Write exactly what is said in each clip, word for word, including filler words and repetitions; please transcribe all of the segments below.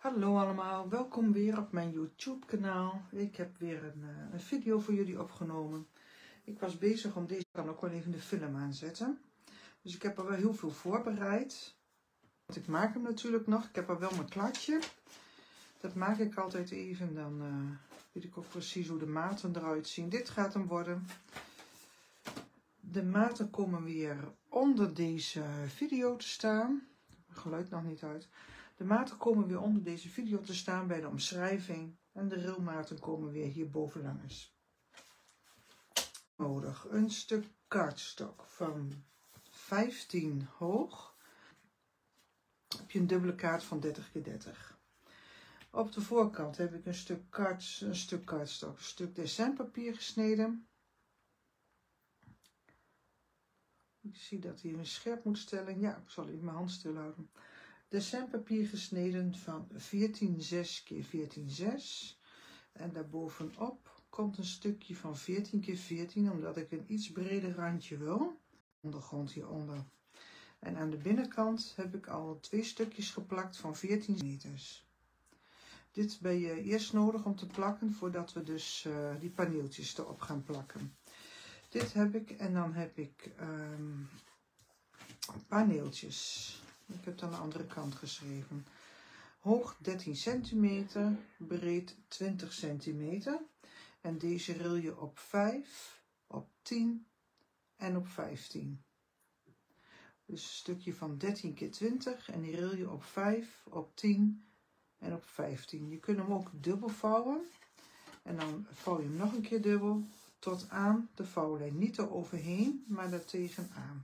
Hallo allemaal, welkom weer op mijn YouTube kanaal. Ik heb weer een, uh, een video voor jullie opgenomen. Ik was bezig om deze, ik kan ook wel even de film aanzetten. Dus ik heb er wel heel veel voorbereid. Want ik maak hem natuurlijk nog, ik heb er wel mijn kladje. Dat maak ik altijd even, dan uh, weet ik ook precies hoe de maten eruit zien. Dit gaat hem worden. De maten komen weer onder deze video te staan. Het geluid nog niet uit. De maten komen weer onder deze video te staan bij de omschrijving. En de rilmaten komen weer hier bovenlangs. Nodig een stuk kaartstok van vijftien hoog. Heb je een dubbele kaart van dertig keer dertig. Op de voorkant heb ik een stuk, kaart, een stuk kaartstok, een stuk dessinpapier gesneden. Ik zie dat hij hem scherp moet stellen. Ja, ik zal even mijn hand stilhouden. Dessinpapier gesneden van veertien zes keer veertien zes. En daarbovenop komt een stukje van veertien keer veertien, omdat ik een iets breder randje wil. Ondergrond hieronder. En aan de binnenkant heb ik al twee stukjes geplakt van veertien meters. Dit ben je eerst nodig om te plakken, voordat we dus uh, die paneeltjes erop gaan plakken. Dit heb ik en dan heb ik um, paneeltjes. Ik heb dan de andere kant geschreven. Hoog dertien centimeter, breed twintig centimeter. En deze ril je op vijf, op tien en op vijftien. Dus een stukje van dertien keer twintig en die ril je op vijf, op tien en op vijftien. Je kunt hem ook dubbel vouwen. En dan vouw je hem nog een keer dubbel tot aan de vouwlijn. Niet er overheen, maar er tegenaan.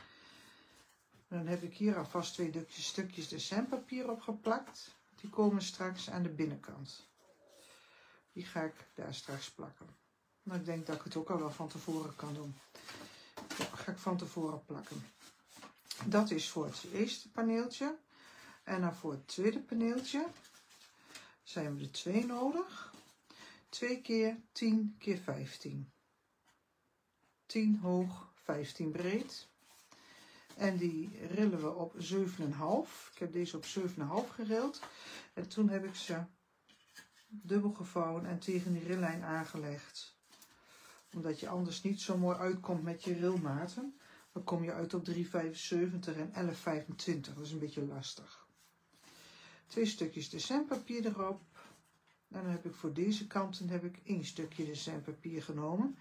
Dan heb ik hier alvast twee stukjes, stukjes dessinpapier opgeplakt. Die komen straks aan de binnenkant. Die ga ik daar straks plakken. Maar ik denk dat ik het ook al wel van tevoren kan doen. Dat ga ik van tevoren plakken. Dat is voor het eerste paneeltje. En dan voor het tweede paneeltje zijn we er twee nodig. twee keer tien keer vijftien. tien hoog, vijftien breed. En die rillen we op zeven komma vijf. Ik heb deze op zeven komma vijf gerild. En toen heb ik ze dubbel gevouwen en tegen die rillijn aangelegd. Omdat je anders niet zo mooi uitkomt met je rilmaten. Dan kom je uit op drie komma vijfenzeventig en elf komma vijfentwintig. Dat is een beetje lastig. Twee stukjes dessinpapier erop. En dan heb ik voor deze kanten heb ik één stukje dessinpapier genomen.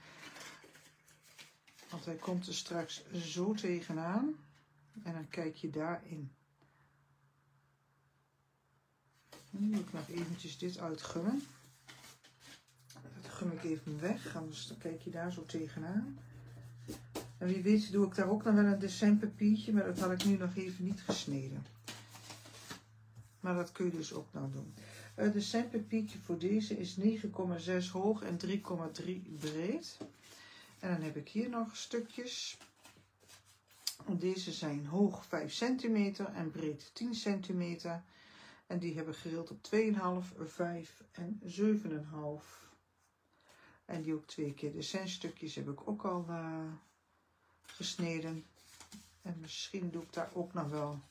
Want hij komt er straks zo tegenaan. En dan kijk je daarin. Dan moet ik nog eventjes dit uitgummen. Dat gum ik even weg, anders dan kijk je daar zo tegenaan. En wie weet doe ik daar ook nog wel een dessinpapiertje, maar dat had ik nu nog even niet gesneden. Maar dat kun je dus ook nou doen. Het dessinpapiertje voor deze is negen komma zes hoog en drie komma drie breed. En dan heb ik hier nog stukjes. Deze zijn hoog vijf centimeter en breed tien centimeter. En die hebben gerild op twee komma vijf, vijf en zeven komma vijf. En die ook twee keer. De senstukjes heb ik ook al uh, gesneden. En misschien doe ik daar ook nog wel.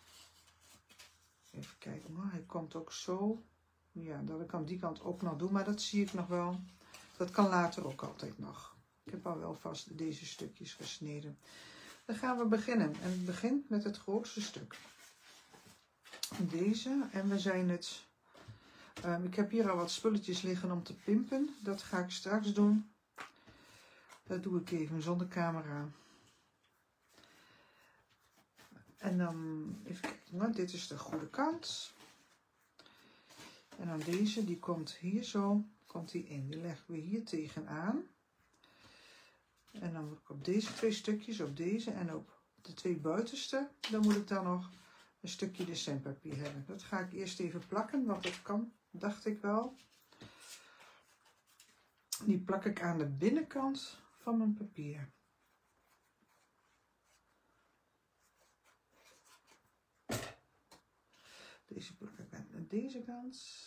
Even kijken hoor. Hij komt ook zo. Ja, dat ik aan die kant ook nog doe. Maar dat zie ik nog wel. Dat kan later ook altijd nog. Ik heb al wel vast deze stukjes gesneden. Dan gaan we beginnen. En het begint met het grootste stuk. Deze. En we zijn het. Um, ik heb hier al wat spulletjes liggen om te pimpen. Dat ga ik straks doen. Dat doe ik even zonder camera. En dan even kijken. Nou, dit is de goede kant. En dan deze. Die komt hier zo. Komt die in. Die leggen we hier tegenaan. En dan moet ik op deze twee stukjes, op deze en op de twee buitenste, dan moet ik dan nog een stukje dessinpapier hebben. Dat ga ik eerst even plakken, want dat kan, dacht ik wel. Die plak ik aan de binnenkant van mijn papier. Deze plak ik aan deze kant.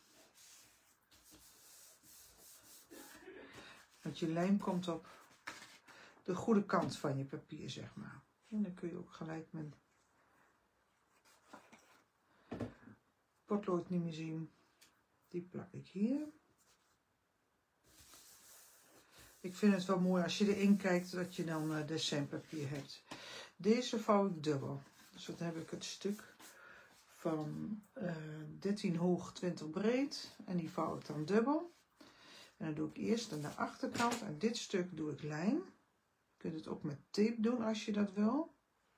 Want je lijm komt op de goede kant van je papier, zeg maar. En dan kun je ook gelijk met potlood niet meer zien. Die plak ik hier. Ik vind het wel mooi als je erin kijkt dat je dan uh, designpapier hebt. Deze vouw ik dubbel. Dus dan heb ik het stuk van uh, dertien hoog, twintig breed. En die vouw ik dan dubbel. En dan doe ik eerst aan de achterkant. En dit stuk doe ik lijn. Je kunt het ook met tape doen als je dat wil.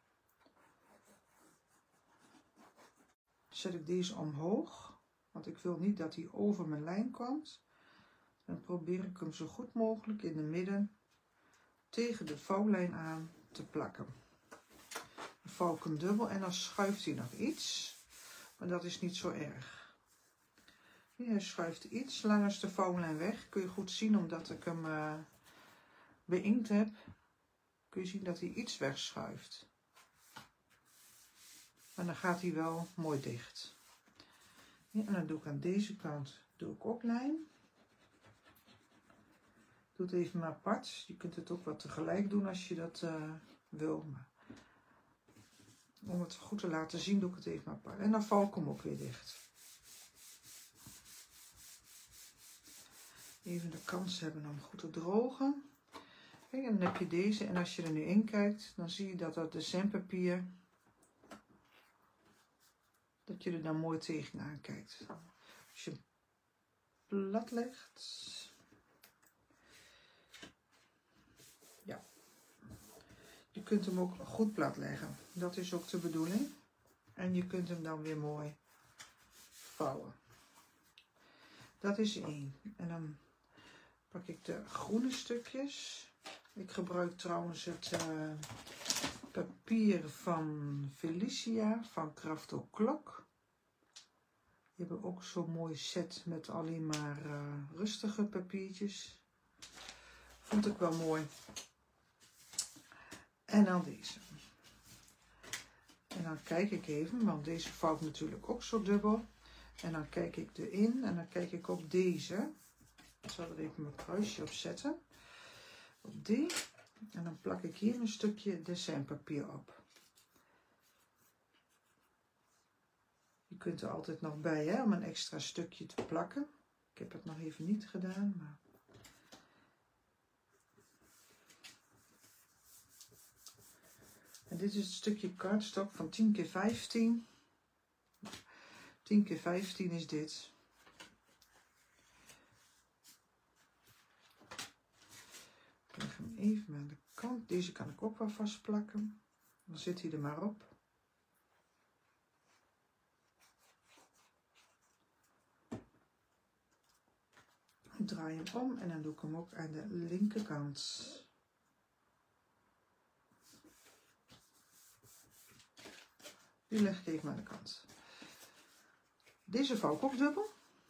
Dan zet ik deze omhoog. Want ik wil niet dat hij over mijn lijn komt. Dan probeer ik hem zo goed mogelijk in de midden tegen de vouwlijn aan te plakken. Dan vouw ik hem dubbel en dan schuift hij nog iets. Maar dat is niet zo erg. Hij schuift iets langs de vouwlijn weg. Kun je goed zien omdat ik hem uh, beïnkt heb. Kun je zien dat hij iets wegschuift. Maar dan gaat hij wel mooi dicht. Ja, en dan doe ik aan deze kant doe ik ook lijn. Doe het even maar apart. Je kunt het ook wat tegelijk doen als je dat uh, wil. Maar om het goed te laten zien doe ik het even maar apart. En dan vouw ik hem ook weer dicht. Even de kans hebben om goed te drogen. Kijk, en dan heb je deze. En als je er nu in kijkt, dan zie je dat dat designpapier, dat je er dan mooi tegenaan kijkt. Als je hem plat legt. Ja. Je kunt hem ook goed plat leggen. Dat is ook de bedoeling. En je kunt hem dan weer mooi vouwen. Dat is één. En dan pak ik de groene stukjes. Ik gebruik trouwens het uh, papier van Felicia van Crafto Clock. Die hebben ook zo'n mooi set met alleen maar uh, rustige papiertjes. Vond ik wel mooi. En dan deze. En dan kijk ik even, want deze vouwt natuurlijk ook zo dubbel. En dan kijk ik erin en dan kijk ik op deze. Ik zal er even mijn kruisje op zetten. Op die. En dan plak ik hier een stukje designpapier op. Je kunt er altijd nog bij, hè, om een extra stukje te plakken. Ik heb het nog even niet gedaan, maar... En dit is het stukje cardstock van tien keer vijftien. tien keer vijftien is dit. Ik leg hem even aan de kant. Deze kan ik ook wel vastplakken. Dan zit hij er maar op. Ik draai hem om en dan doe ik hem ook aan de linkerkant. Die leg ik even aan de kant. Deze vouw ik ook dubbel.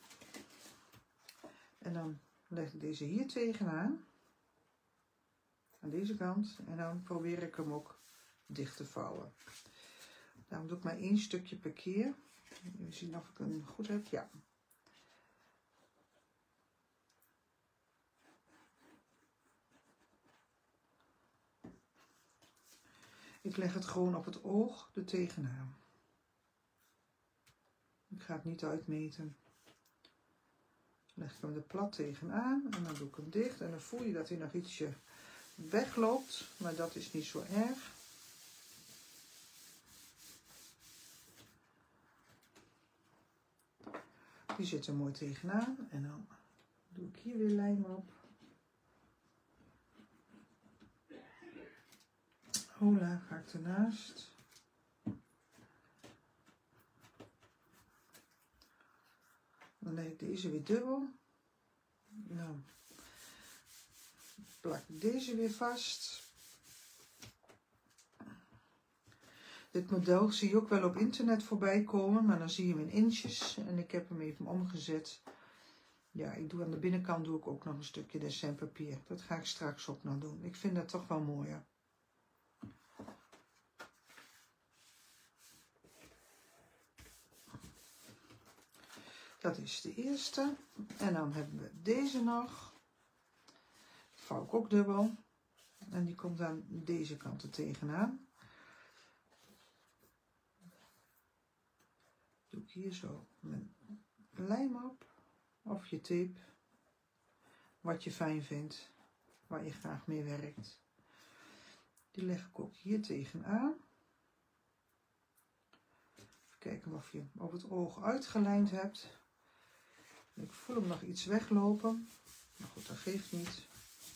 En dan leg ik deze hier tegenaan. Aan deze kant. En dan probeer ik hem ook dicht te vouwen. Daarom doe ik maar één stukje per keer. Even zien of ik hem goed heb. Ja. Ik leg het gewoon op het oog er tegenaan. Ik ga het niet uitmeten. Dan leg ik hem er plat tegenaan en dan doe ik hem dicht. En dan voel je dat hij nog ietsje wegloopt, maar dat is niet zo erg. Die zit er mooi tegenaan en dan doe ik hier weer lijm op. Hola, ga ik ernaast. Dan leg ik deze weer dubbel. Dan plak ik deze weer vast. Dit model zie je ook wel op internet voorbij komen, maar dan zie je hem in inches. En ik heb hem even omgezet. Ja, ik doe aan de binnenkant doe ik ook nog een stukje designpapier. Dat ga ik straks ook nog doen. Ik vind dat toch wel mooier. Dat is de eerste. En dan hebben we deze nog. Vouw ik ook dubbel. En die komt aan deze kant er tegenaan. Doe ik hier zo mijn lijm op. Of je tape. Wat je fijn vindt. Waar je graag mee werkt. Die leg ik ook hier tegenaan. Even kijken of je op het oog uitgelijnd hebt. Ik voel hem nog iets weglopen. Maar goed, dat geeft niet.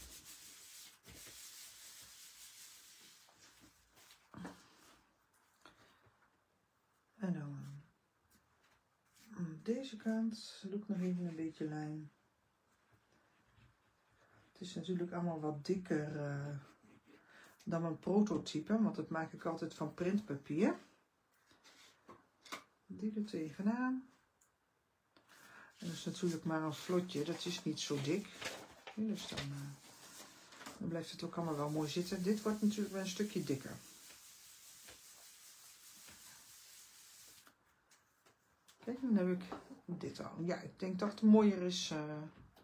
En dan aan deze kant doe ik nog even een beetje lijn. Het is natuurlijk allemaal wat dikker uh, dan mijn prototype, want dat maak ik altijd van printpapier. Die er tegenaan. En dat is natuurlijk maar een vlotje, dat is niet zo dik. Dus dan, uh, dan blijft het ook allemaal wel mooi zitten. Dit wordt natuurlijk wel een stukje dikker. Kijk, dan heb ik dit al. Ja, ik denk dat het mooier is. Uh,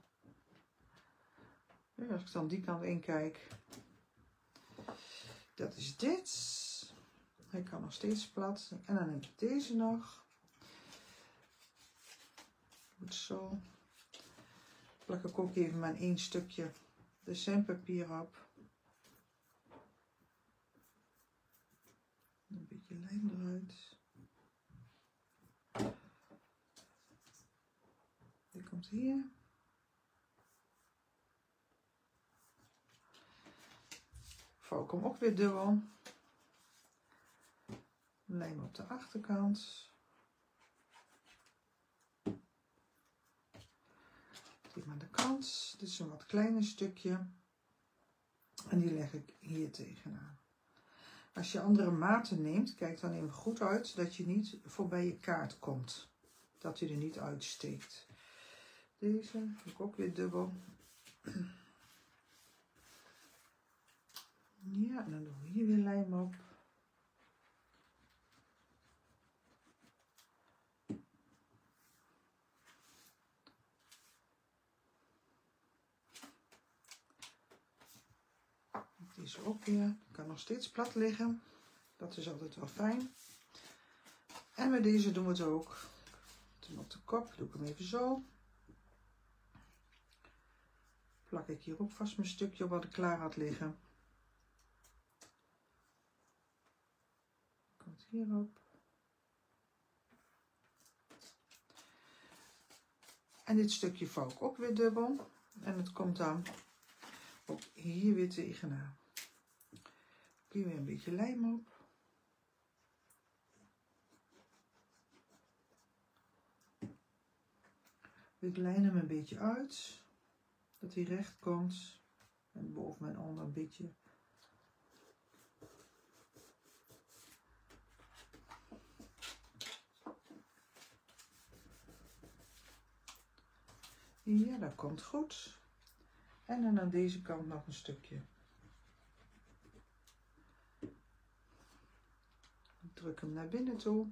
als ik dan die kant in kijk. Dat is dit. Hij kan nog steeds plat. En dan heb ik deze nog. Goed zo. Plak ik ook even mijn één stukje designpapier op. Een beetje lijm eruit. Die komt hier. Vouw ik hem ook weer dubbel. Lijm op de achterkant. Die aan de kant. Dit is een wat kleiner stukje. En die leg ik hier tegenaan. Als je andere maten neemt, kijk dan even goed uit dat je niet voorbij je kaart komt. Dat hij er niet uitsteekt. Deze doe ik ook weer dubbel. Ja, en dan doen we hier weer lijm op. Deze ook weer. Kan nog steeds plat liggen. Dat is altijd wel fijn. En met deze doen we het ook. Toen op de kop doe ik hem even zo. Plak ik hier ook vast mijn stukje op wat ik klaar had liggen. Komt hierop. En dit stukje vouw ik ook weer dubbel. En het komt dan ook hier weer tegenaan. Hier weer een beetje lijm op. Ik lijn hem een beetje uit. Dat hij recht komt. En boven en onder een beetje. Ja, dat komt goed. En dan aan deze kant nog een stukje. Druk hem naar binnen toe.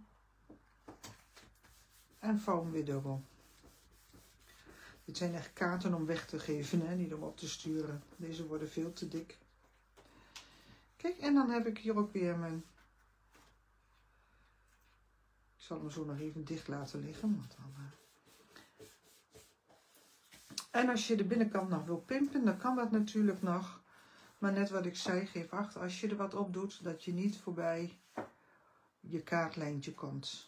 En vouw hem weer dubbel. Dit zijn echt kaarten om weg te geven, hè, niet om op te sturen. Deze worden veel te dik. Kijk, en dan heb ik hier ook weer mijn... Ik zal hem zo nog even dicht laten liggen. Want dan, uh... En als je de binnenkant nog wil pimpen, dan kan dat natuurlijk nog. Maar net wat ik zei, geef acht als je er wat op doet, dat je niet voorbij je kaartlijntje komt.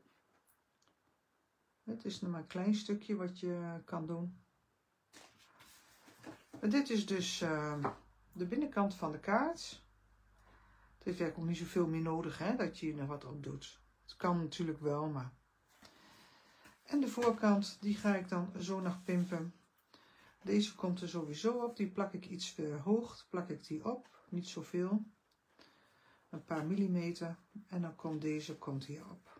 Het is nog maar een klein stukje wat je kan doen. Maar dit is dus uh, de binnenkant van de kaart. Het heeft eigenlijk ook niet zoveel meer nodig, hè, dat je er wat op doet. Het kan natuurlijk wel, maar... En de voorkant, die ga ik dan zo nog pimpen. Deze komt er sowieso op. Die plak ik iets verhoogd. Plak ik die op. Niet zoveel. Een paar millimeter. En dan komt deze komt hier op.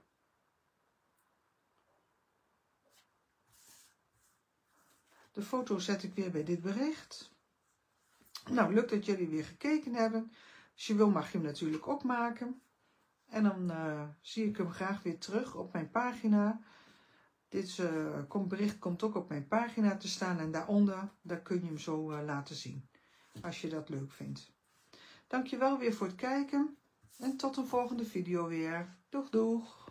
De foto zet ik weer bij dit bericht. Nou, leuk dat jullie weer gekeken hebben. Als je wil mag je hem natuurlijk opmaken. En dan uh, zie ik hem graag weer terug op mijn pagina. Dit uh, komt, bericht komt ook op mijn pagina te staan. En daaronder, daar kun je hem zo uh, laten zien. Als je dat leuk vindt. Dankjewel weer voor het kijken. En tot een volgende video weer. Doeg doeg!